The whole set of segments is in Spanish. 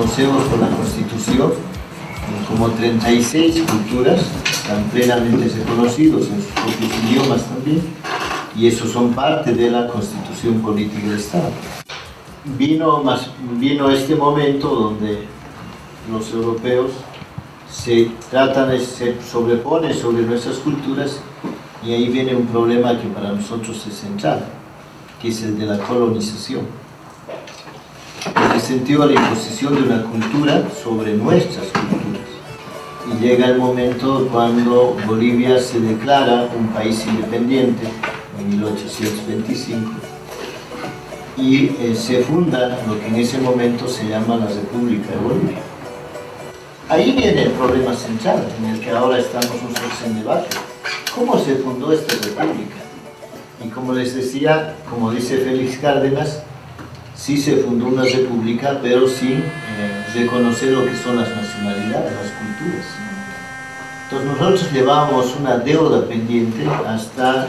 reconocemos por la Constitución como 36 culturas, están plenamente reconocidos en sus propios idiomas también, y esos son parte de la Constitución Política del Estado. Vino este momento donde los europeos se sobreponen sobre nuestras culturas, y ahí viene un problema que para nosotros es central, que es el de la colonización. En el sentido de la imposición de una cultura sobre nuestras culturas. Y llega el momento cuando Bolivia se declara un país independiente en 1825 y se funda lo que en ese momento se llama la República de Bolivia. Ahí viene el problema central en el que ahora estamos nosotros en debate. ¿Cómo se fundó esta república? Y como les decía, como dice Félix Cárdenas, sí se fundó una república, pero sin reconocer lo que son las nacionalidades, las culturas. Entonces nosotros llevábamos una deuda pendiente hasta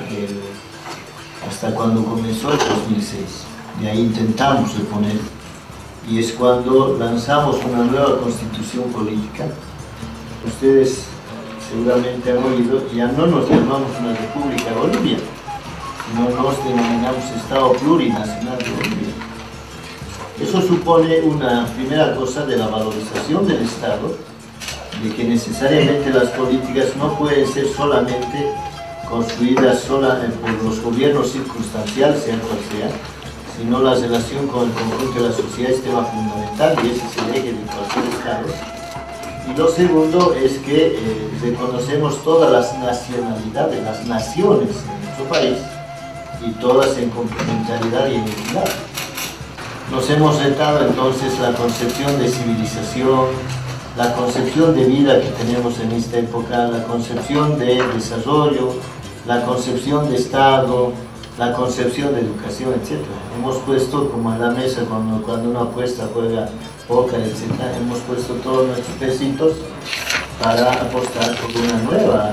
cuando comenzó el 2006. Y ahí intentamos reponer, y es cuando lanzamos una nueva constitución política. Ustedes seguramente han oído, ya no nos llamamos una República de Bolivia, sino nos denominamos Estado Plurinacional de Bolivia. Eso supone una primera cosa de la valorización del Estado, de que necesariamente las políticas no pueden ser solamente construidas por los gobiernos circunstanciales, sean cual sea, sino la relación con el conjunto de la sociedad es tema fundamental, y ese es el eje de cualquier Estado. Y lo segundo es que reconocemos todas las nacionalidades, las naciones en nuestro país, y todas en complementariedad y en equidad. Nos hemos retado entonces la concepción de civilización, la concepción de vida que tenemos en esta época, la concepción de desarrollo, la concepción de Estado, la concepción de educación, etc. Hemos puesto, como en la mesa cuando una apuesta juega póker, etc., hemos puesto todos nuestros pesitos para apostar por una nueva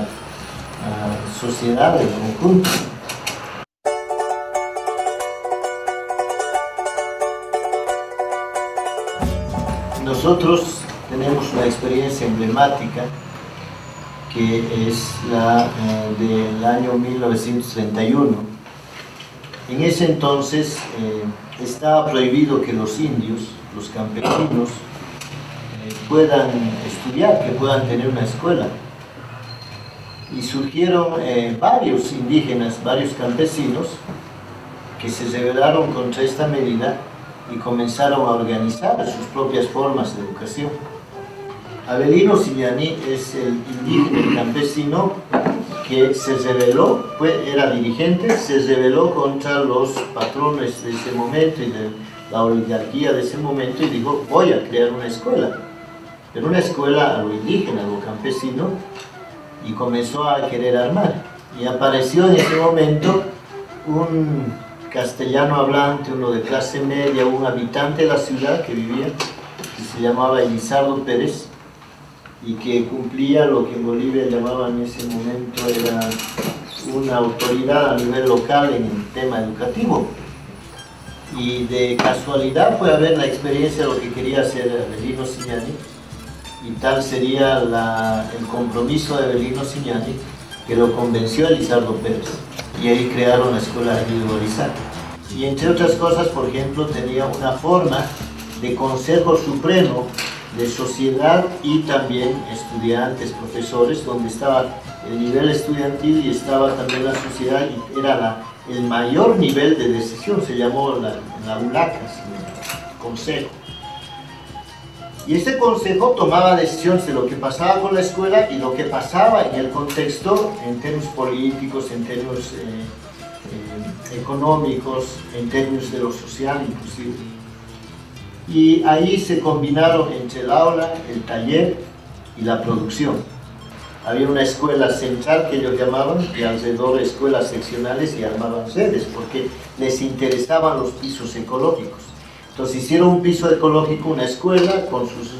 sociedad en conjunto. Nosotros tenemos una experiencia emblemática que es la del año 1931. En ese entonces estaba prohibido que los indios, los campesinos, puedan estudiar, que puedan tener una escuela. Y surgieron varios indígenas, varios campesinos, que se rebelaron contra esta medida y comenzaron a organizar sus propias formas de educación. Avelino Siñani es el indígena, el campesino, que se rebeló, era dirigente, se rebeló contra los patrones de ese momento y de la oligarquía de ese momento, y dijo: voy a crear una escuela, pero una escuela a lo indígena, a lo campesino, y comenzó a querer armar. Y apareció en ese momento un castellano hablante, uno de clase media, un habitante de la ciudad que vivía, que se llamaba Elizardo Pérez, y que cumplía lo que en Bolivia llamaban en ese momento era una autoridad a nivel local en el tema educativo. Y de casualidad fue a ver la experiencia de lo que quería hacer Avelino Siñani, y tal sería el compromiso de Avelino Siñani que lo convenció a Elizardo Pérez, y ahí crearon la escuela individualizada. Y entre otras cosas, por ejemplo, tenía una forma de consejo supremo de sociedad y también estudiantes, profesores, donde estaba el nivel estudiantil y estaba también la sociedad, y era el mayor nivel de decisión, se llamó la ULACA, el consejo. Y este consejo tomaba decisiones de lo que pasaba con la escuela y lo que pasaba en el contexto, en términos políticos, en términos económicos, en términos de lo social inclusive. Y ahí se combinaron entre el aula, el taller y la producción. Había una escuela central que ellos llamaban, y alrededor escuelas seccionales, y armaban redes porque les interesaban los pisos ecológicos. Entonces hicieron un piso ecológico, una escuela con sus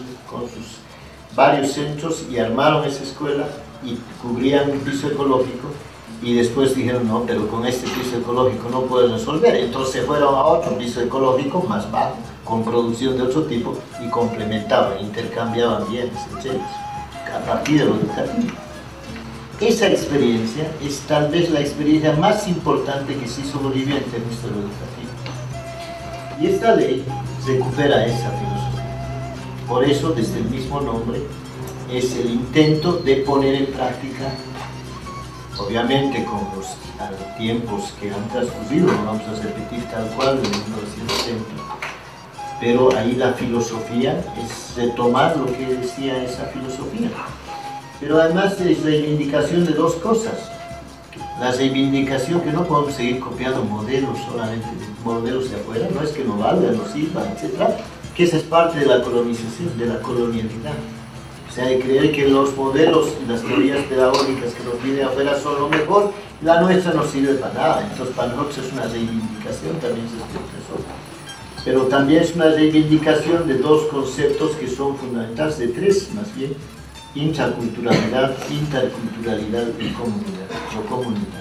varios centros, y armaron esa escuela y cubrían un piso ecológico, y después dijeron: no, pero con este piso ecológico no pueden resolver. Entonces fueron a otro piso ecológico más bajo, con producción de otro tipo y complementaban, intercambiaban bienes, etc. A partir de lo educativo. Esa experiencia es tal vez la experiencia más importante que se hizo Bolivia en términos de lo educativo. Y esta ley recupera esa filosofía. Por eso, desde el mismo nombre, es el intento de poner en práctica, obviamente con los tiempos que han transcurrido, no vamos a repetir tal cual en 1970, pero ahí la filosofía es retomar lo que decía esa filosofía. Pero además es reivindicación de dos cosas. La reivindicación que no podemos seguir copiando modelos solamente, modelos de afuera, no es que no valgan, no sirvan, etc. Que esa es parte de la colonización, de la colonialidad. O sea, de creer que los modelos y las teorías pedagógicas que nos vienen afuera son lo mejor, la nuestra no sirve para nada. Entonces para nosotros es una reivindicación, también se expresó. Pero también es una reivindicación de dos conceptos que son fundamentales, de tres más bien: intraculturalidad, interculturalidad y comunidad, o comunidad.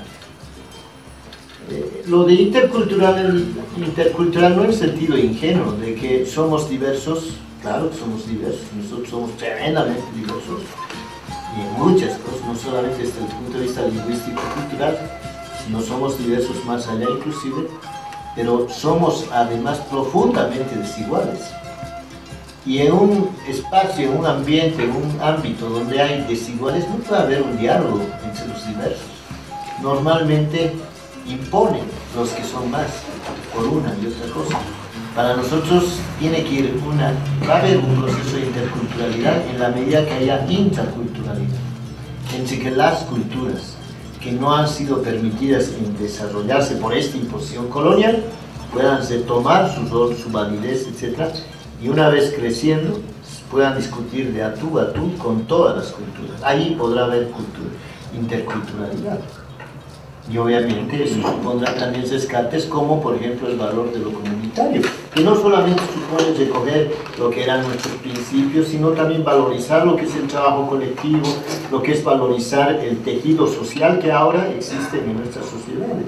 Lo de intercultural no en el sentido ingenuo, de que somos diversos, claro que somos diversos, nosotros somos tremendamente diversos, y en muchas cosas, no solamente desde el punto de vista lingüístico-cultural, sino somos diversos más allá inclusive, pero somos además profundamente desiguales. Y en un espacio, en un ambiente, en un ámbito donde hay desiguales, no puede haber un diálogo entre los diversos. Normalmente imponen los que son más por una y otra cosa. Para nosotros tiene que ir va a haber un proceso de interculturalidad en la medida que haya intraculturalidad, entre que las culturas que no han sido permitidas en desarrollarse por esta imposición colonial puedan retomar su rol, su validez, etc. Y una vez creciendo, puedan discutir de a tú con todas las culturas. Ahí podrá haber interculturalidad. Y obviamente eso supondrá también rescates como, por ejemplo, el valor de lo comunitario, que no solamente supone recoger lo que eran nuestros principios, sino también valorizar lo que es el trabajo colectivo, lo que es valorizar el tejido social que ahora existe en nuestras sociedades.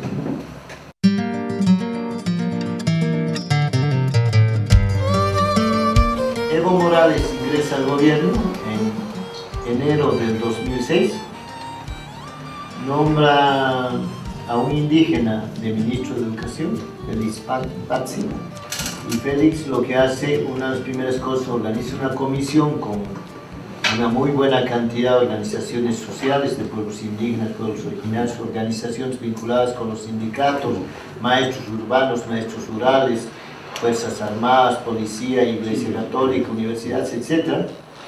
Evo Morales ingresa al gobierno en enero del 2006, nombra a un indígena de ministro de Educación, Félix Pazzi, y Félix lo que hace, una de las primeras cosas, organiza una comisión con una muy buena cantidad de organizaciones sociales de pueblos indígenas, pueblos originarios, organizaciones vinculadas con los sindicatos, maestros urbanos, maestros rurales, Fuerzas Armadas, Policía, Iglesia Católica, universidades, etc.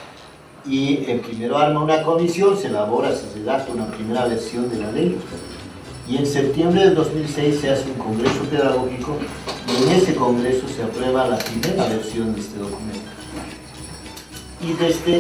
Y primero arma una comisión, se elabora, se redacta una primera versión de la ley. Y en septiembre del 2006 se hace un congreso pedagógico y en ese congreso se aprueba la primera versión de este documento. Y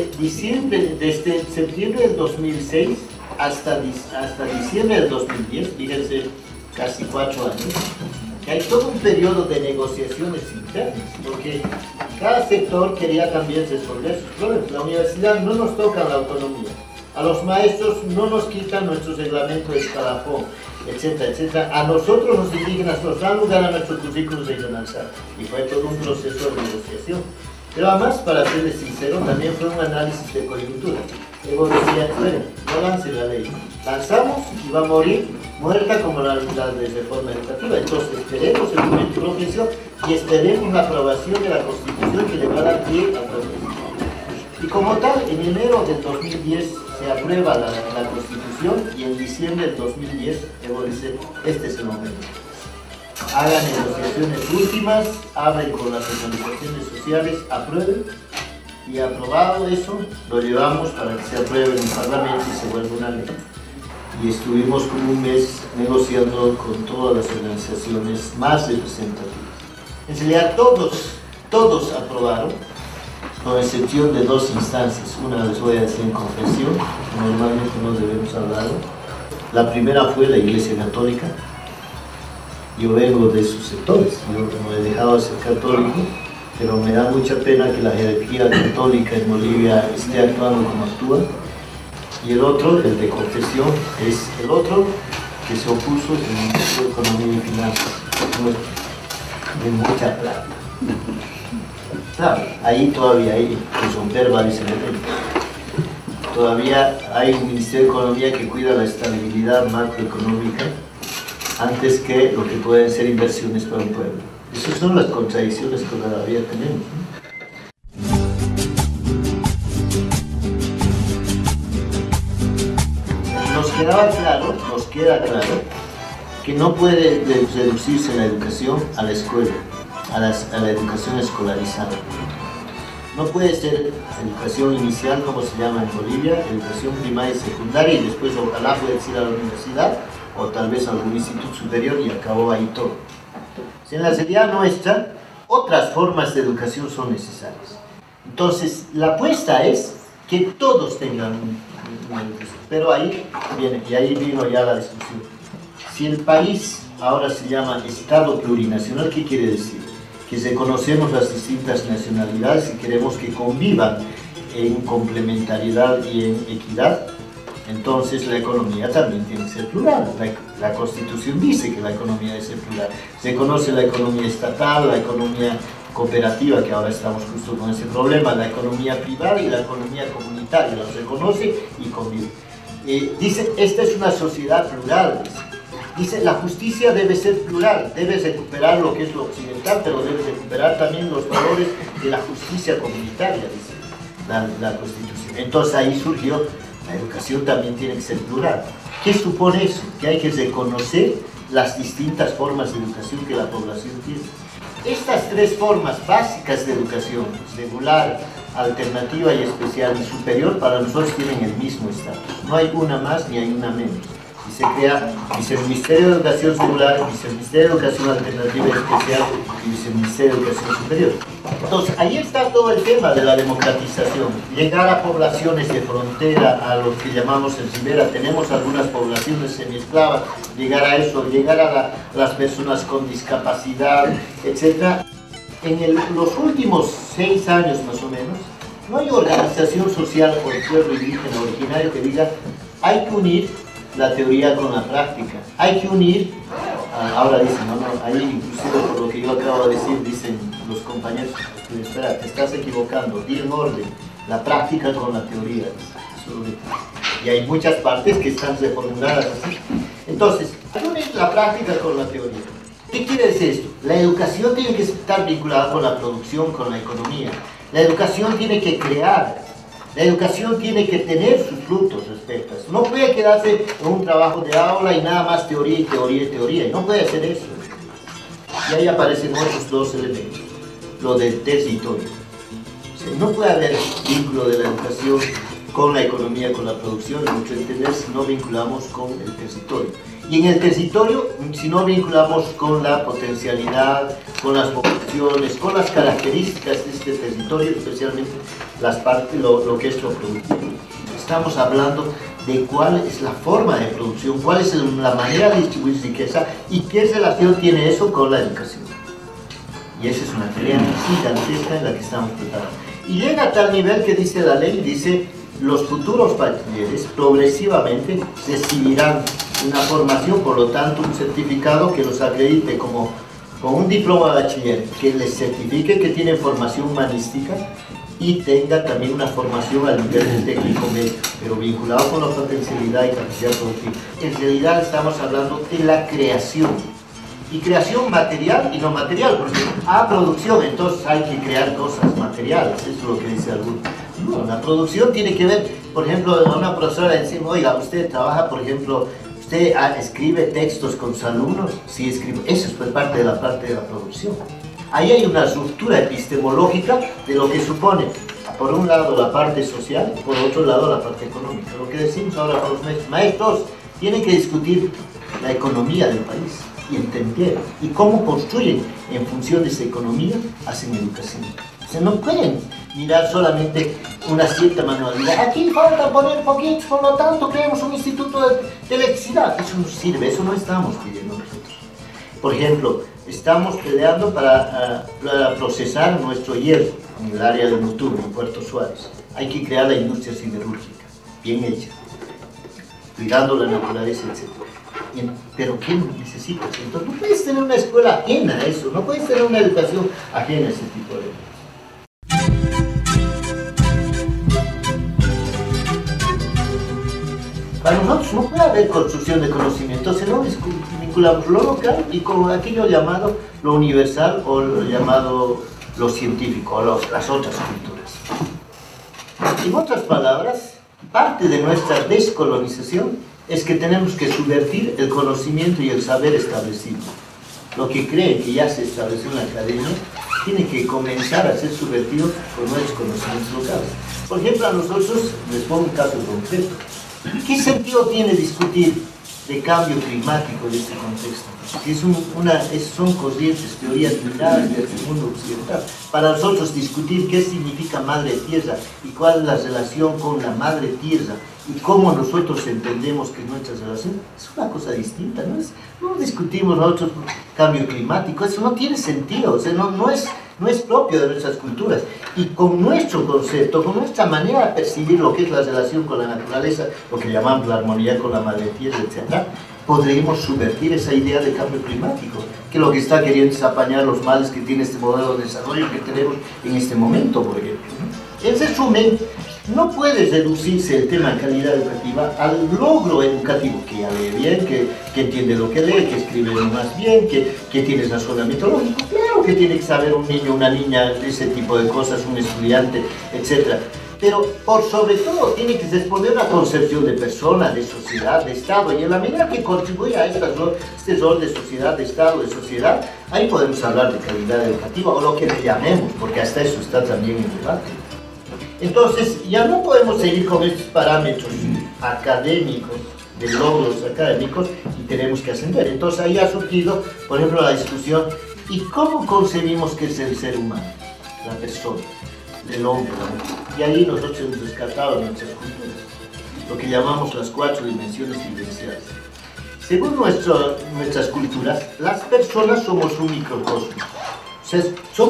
desde septiembre del 2006 hasta diciembre del 2010, fíjense, casi 4 años, hay todo un periodo de negociaciones internas, porque cada sector quería también resolver sus problemas. La universidad no nos toca la autonomía, a los maestros no nos quitan nuestro reglamento de escalafón, etcétera, etcétera. A nosotros los indígenas nos dan lugar a nuestro currículum regional, y fue todo un proceso de negociación. Pero además, para serles sincero, también fue un análisis de coyuntura. Evo decía, bueno, no lance la ley, lanzamos y va a morir muerta como la de reforma educativa. Entonces esperemos el momento de profesión y esperemos la aprobación de la Constitución que le va a dar pie al proceso. Y como tal, en enero del 2010 se aprueba la Constitución y en diciembre del 2010 Evo dice, este es el momento. Hagan negociaciones últimas, hablen con las organizaciones sociales, aprueben, y aprobado eso, lo llevamos para que se apruebe en el Parlamento y se vuelva una ley. Y estuvimos como un mes negociando con todas las organizaciones más representativas. En realidad todos aprobaron, con excepción de 2 instancias. Una les voy a decir en confesión, normalmente no debemos hablarlo. La primera fue la Iglesia Católica. Yo vengo de sus sectores, yo no he dejado de ser católico, pero me da mucha pena que la jerarquía católica en Bolivia esté actuando como actúa. Y el otro, el de confesión, es el otro que se opuso, el Ministerio de Economía y Finanzas, de mucha plata. Claro, ahí todavía hay que romper varios elementos. Todavía hay un Ministerio de Economía que cuida la estabilidad macroeconómica antes que lo que pueden ser inversiones para un pueblo. Esas son las contradicciones que todavía tenemos, ¿no? Nos queda claro que no puede reducirse la educación a la escuela, a la educación escolarizada. No puede ser educación inicial, como se llama en Bolivia, educación primaria y secundaria, y después ojalá puedes ir a la universidad o tal vez a algún instituto superior y acabó ahí todo. En la realidad nuestra, otras formas de educación son necesarias. Entonces, la apuesta es que todos tengan una educación. Pero ahí viene, y ahí vino ya la discusión. Si el país ahora se llama Estado plurinacional, ¿qué quiere decir? Que reconocemos las distintas nacionalidades y queremos que convivan en complementariedad y en equidad. Entonces la economía también tiene que ser plural. La Constitución dice que la economía debe ser plural. Se conoce la economía estatal, la economía cooperativa, que ahora estamos justo con ese problema, la economía privada y la economía comunitaria, los reconoce y convive. Dice, esta es una sociedad plural. Dice, la justicia debe ser plural, debe recuperar lo que es lo occidental, pero debe recuperar también los valores de la justicia comunitaria, dice la Constitución. Entonces ahí surgió, la educación también tiene que ser plural. ¿Qué supone eso? Que hay que reconocer las distintas formas de educación que la población tiene. Estas tres formas básicas de educación, regular, alternativa y especial y superior, para nosotros tienen el mismo estatus. No hay una más ni hay una menos. Y se crea Viceministerio de Educación Regular, Viceministerio de Educación Alternativa y Especial y Viceministerio de Educación Superior. Entonces, ahí está todo el tema de la democratización. Llegar a poblaciones de frontera, a lo que llamamos en Ribera, tenemos algunas poblaciones semiesclavas, llegar a eso, llegar a las personas con discapacidad, etc. En los últimos 6 años más o menos, no hay organización social o el pueblo indígena originario que diga hay que unir la teoría con la práctica, hay que unir, ahora dicen, ahí inclusive por lo que yo acabo de decir, dicen los compañeros, espera, te estás equivocando, di en orden, la práctica con la teoría, y hay muchas partes que están reformuladas así. Entonces, unir la práctica con la teoría. ¿Qué quiere decir esto? La educación tiene que estar vinculada con la producción, con la economía. La educación tiene que crear. La educación tiene que tener sus frutos respecto a eso. No puede quedarse en un trabajo de aula y nada más teoría y teoría y teoría. Y no puede hacer eso. Y ahí aparecen otros dos elementos. Lo del territorio. O sea, no puede haber vínculo de la educación con la economía, con la producción, en mucho entender, si no vinculamos con el territorio. Y en el territorio, si no vinculamos con la potencialidad, con las vocaciones, con las características de este territorio, especialmente las partes, lo que es lo productivo. Estamos hablando de cuál es la forma de producción, cuál es la manera de distribuir riqueza y qué relación tiene eso con la educación. Y esa es una tarea gigantesca en la que estamos preparando. Y llega a tal nivel que dice la ley, dice, los futuros bachilleres progresivamente recibirán una formación, por lo tanto un certificado que los acredite como con un diploma de bachiller, que les certifique que tienen formación humanística y tenga también una formación al nivel del técnico medio, pero vinculado con la potencialidad y capacidad productiva. En realidad estamos hablando de la creación, y creación material y no material, porque producción, entonces hay que crear cosas materiales, eso es lo que dice alguno. No, la producción tiene que ver, por ejemplo, a una profesora le decimos, oiga, usted trabaja, por ejemplo, usted escribe textos con sus alumnos, sí escribe, eso es parte de la producción. Ahí hay una ruptura epistemológica de lo que supone, por un lado, la parte social, por otro lado, la parte económica. Lo que decimos ahora con los maestros, tienen que discutir la economía del país y entender, y cómo construyen en función de esa economía, hacen educación. O sea, no pueden mirar solamente una cierta manualidad. Aquí falta poner poquito, por lo tanto creamos un instituto de electricidad. Eso no sirve, eso no estamos pidiendo nosotros. Por ejemplo, estamos peleando para procesar nuestro hierro en el área de Mutum, en Puerto Suárez. Hay que crear la industria siderúrgica, bien hecha, cuidando la naturaleza, etc. Pero ¿qué necesitas? Entonces no puedes tener una escuela ajena a eso, no puedes tener una educación ajena a ese tipo de cosas. Para nosotros no puede haber construcción de conocimiento, entonces no vinculamos lo local y con aquello llamado lo universal o lo llamado lo científico, o las otras culturas. En otras palabras, parte de nuestra descolonización es que tenemos que subvertir el conocimiento y el saber establecido. Lo que creen que ya se estableció en la academia tiene que comenzar a ser subvertido por nuestros conocimientos locales. Por ejemplo, a nosotros, les pongo un caso concreto. ¿Qué sentido tiene discutir de cambio climático en este contexto? Si son corrientes, teorías milenarias del mundo occidental. Para nosotros discutir qué significa madre tierra y cuál es la relación con la madre tierra y cómo nosotros entendemos que nuestra relación es una cosa distinta, no discutimos nosotros cambio climático, eso no tiene sentido, o sea, no es propio de nuestras culturas. Y con nuestro concepto, con nuestra manera de percibir lo que es la relación con la naturaleza, lo que llamamos la armonía con la madre tierra, etc., podremos subvertir esa idea de cambio climático, que lo que está queriendo es apañar los males que tiene este modelo de desarrollo que tenemos en este momento, por ejemplo. En resumen, no puede reducirse el tema de calidad educativa al logro educativo, que ya lee bien, que entiende lo que lee, que escribe más bien, que tiene razonamiento lógico. Claro que tiene que saber un niño, una niña, ese tipo de cosas, un estudiante, etc. Pero por sobre todo tiene que responder a una concepción de persona, de sociedad, de Estado, y en la medida que contribuye a este rol de sociedad, de Estado, de sociedad, ahí podemos hablar de calidad educativa, o lo que le llamemos, porque hasta eso está también en debate. Entonces, ya no podemos seguir con estos parámetros académicos, de logros académicos, y tenemos que ascender. Entonces, ahí ha surgido, por ejemplo, la discusión, ¿y cómo concebimos que es el ser humano, la persona, el hombre? Y ahí nosotros hemos rescatado nuestras culturas, lo que llamamos las 4 dimensiones vivenciales. Según nuestras culturas, las personas somos un microcosmos. O sea,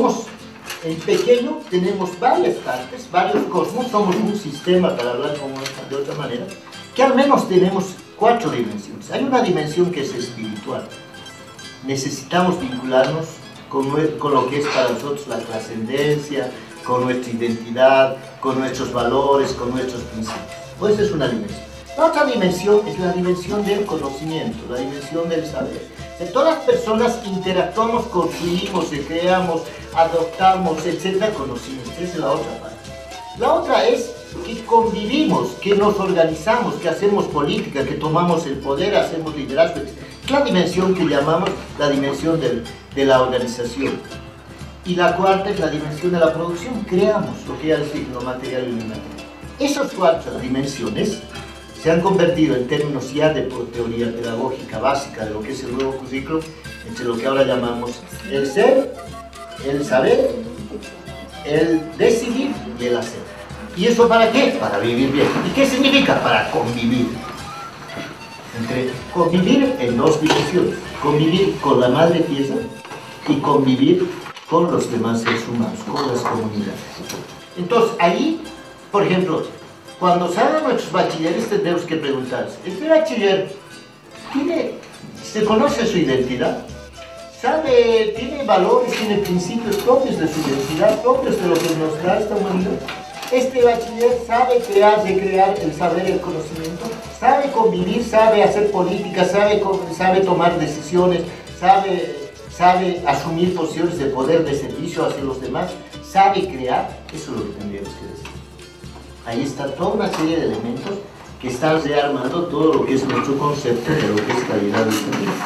en pequeño tenemos varias partes, varios cosmos, somos un sistema, para hablar de otra manera, que al menos tenemos 4 dimensiones. Hay una dimensión que es espiritual. Necesitamos vincularnos con lo que es para nosotros la trascendencia, con nuestra identidad, con nuestros valores, con nuestros principios. Pues esa es una dimensión. La otra dimensión es la dimensión del conocimiento, la dimensión del saber. De todas las personas interactuamos, construimos, creamos, adoptamos, etc. conocimiento. Esa es la otra parte. La otra es que convivimos, que nos organizamos, que hacemos política, que tomamos el poder, hacemos liderazgo, etc. Es la dimensión que llamamos la dimensión de la organización. Y la cuarta es la dimensión de la producción. Creamos lo que ya decir, lo material y lo inmaterial. Esas 4 dimensiones se han convertido en términos ya de teoría pedagógica básica de lo que es el nuevo currículo, entre lo que ahora llamamos el ser, el saber, el decidir y el hacer. ¿Y eso para qué? Para vivir bien. ¿Y qué significa? Para convivir. Convivir en 2 dimensiones. Convivir con la madre tierra y convivir con los demás seres humanos, con las comunidades. Entonces, ahí, por ejemplo, cuando salgan nuestros bachilleres tendremos que preguntarse, ¿este bachiller se conoce su identidad? ¿Tiene valores, tiene principios propios de su identidad, propios de lo que nos da esta humanidad? Este bachiller sabe crear, recrear el saber, el conocimiento, sabe convivir, sabe hacer política, sabe tomar decisiones, sabe asumir posiciones de poder, de servicio hacia los demás, sabe crear. Eso es lo que tendríamos que decir. Ahí está toda una serie de elementos que están rearmando todo lo que es nuestro concepto de lo que es calidad educativa.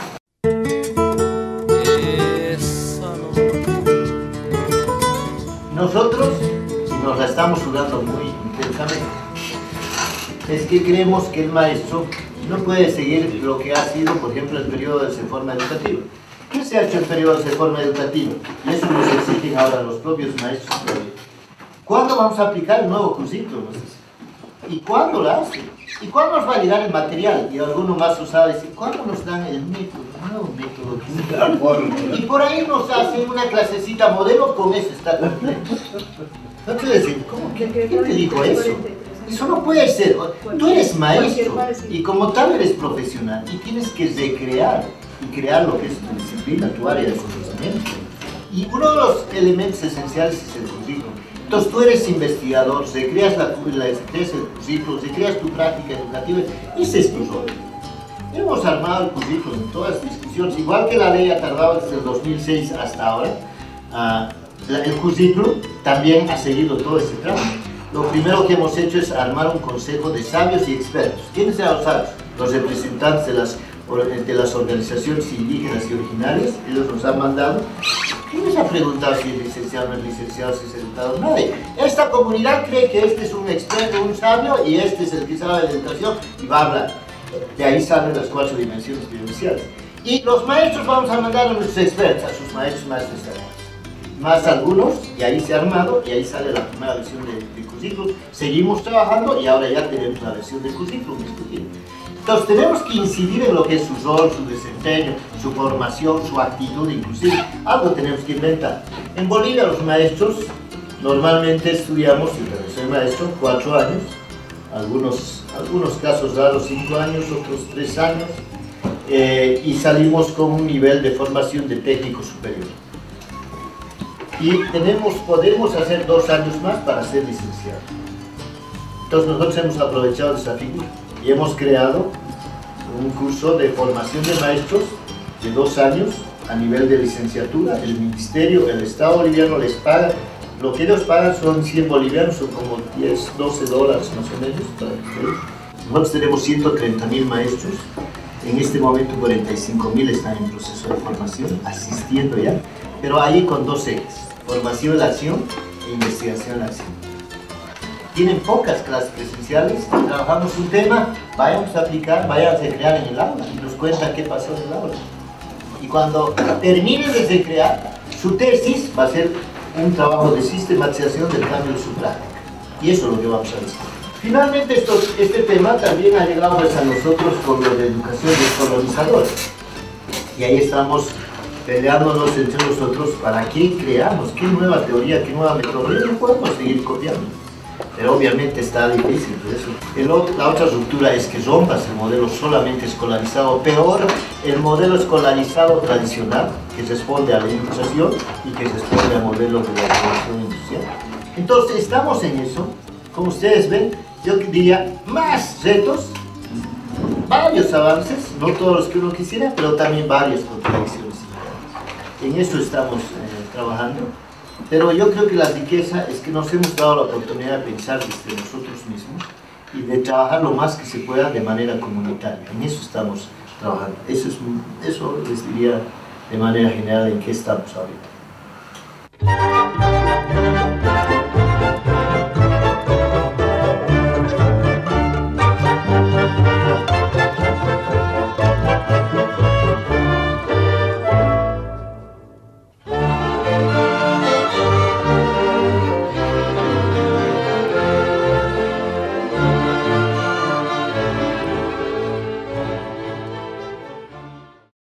Nosotros, y nos la estamos jugando muy intensamente, es que creemos que el maestro no puede seguir lo que ha sido, por ejemplo, el periodo de reforma educativa. ¿Qué se ha hecho en periodo de reforma educativa? Y eso nos exigen ahora los propios maestros. ¿Cuándo vamos a aplicar el nuevo currículo? ¿Y cuándo lo hacen? ¿Y cuándo nos va a llegar el material? Y alguno más usado dice, ¿cuándo nos dan el método? El nuevo método. Y por ahí nos hacen una clasecita modelo, con eso está completo. Entonces, ¿quién te dijo eso? Eso no puede ser. Tú eres maestro y como tal eres profesional y tienes que recrear y crear lo que es tu disciplina, tu área de conocimiento. Y uno de los elementos esenciales es el currículum. Entonces tú eres investigador, recreas el currículum, recreas tu práctica educativa, ese es tu rol. Hemos armado el currículum en todas las discusiones, igual que la ley ha tardado desde el 2006 hasta ahora, el currículum también ha seguido todo ese trámite. Lo primero que hemos hecho es armar un consejo de sabios y expertos. ¿Quiénes eran los sabios? Los representantes de las organizaciones indígenas y originales. Ellos nos han mandado. ¿Quién les ha preguntado si es licenciado, no es licenciado, si es educado? Nadie. Esta comunidad cree que este es un experto, un sabio, y este es el que sabe de educación y va a hablar. De ahí salen las 4 dimensiones vivenciales. Y los maestros vamos a mandar a nuestros expertos, a sus maestros más destacados. Más algunos, y ahí se ha armado, y ahí sale la primera versión de currículum. Seguimos trabajando y ahora ya tenemos la versión de currículum discutida. Entonces tenemos que incidir en lo que es su rol, su desempeño, su formación, su actitud inclusive. Algo tenemos que inventar. En Bolivia los maestros normalmente estudiamos, yo soy maestro, 4 años, algunos casos raros 5 años, otros 3 años, y salimos con un nivel de formación de técnico superior. Y podemos hacer 2 años más para ser licenciado. Entonces nosotros hemos aprovechado esa figura y hemos creado un curso de formación de maestros de 2 años a nivel de licenciatura. El ministerio, el Estado boliviano les paga, lo que ellos pagan son 100 bolivianos, son como 10, 12 dólares más o menos para ustedes. Nosotros tenemos 130.000 maestros, en este momento 45.000 están en proceso de formación, asistiendo ya, pero ahí con 2 ejes: formación en la acción e investigación en la acción. Tienen pocas clases presenciales, trabajamos un tema, vayamos a aplicar, vayan a recrear en el aula y nos cuentan qué pasó en el aula. Y cuando terminen de recrear, su tesis va a ser un trabajo de sistematización del cambio de su práctica. Y eso es lo que vamos a decir. Finalmente, este tema también ha llegado a nosotros con lo de educación descolonizadora. Y ahí estamos peleándonos entre nosotros para qué creamos, qué nueva teoría, qué nueva metodología. No podemos seguir copiando. Pero obviamente está difícil por eso. La otra ruptura es que rompas el modelo solamente escolarizado, peor el modelo escolarizado tradicional, que responde a la ilustración y que responde al modelo de la revolución industrial. Entonces estamos en eso. Como ustedes ven, yo diría más retos, varios avances, no todos los que uno quisiera, pero también varias contradicciones. En eso estamos trabajando. Pero yo creo que la riqueza es que nos hemos dado la oportunidad de pensar desde nosotros mismos y de trabajar lo más que se pueda de manera comunitaria. En eso estamos trabajando. Eso les diría de manera general en qué estamos ahorita.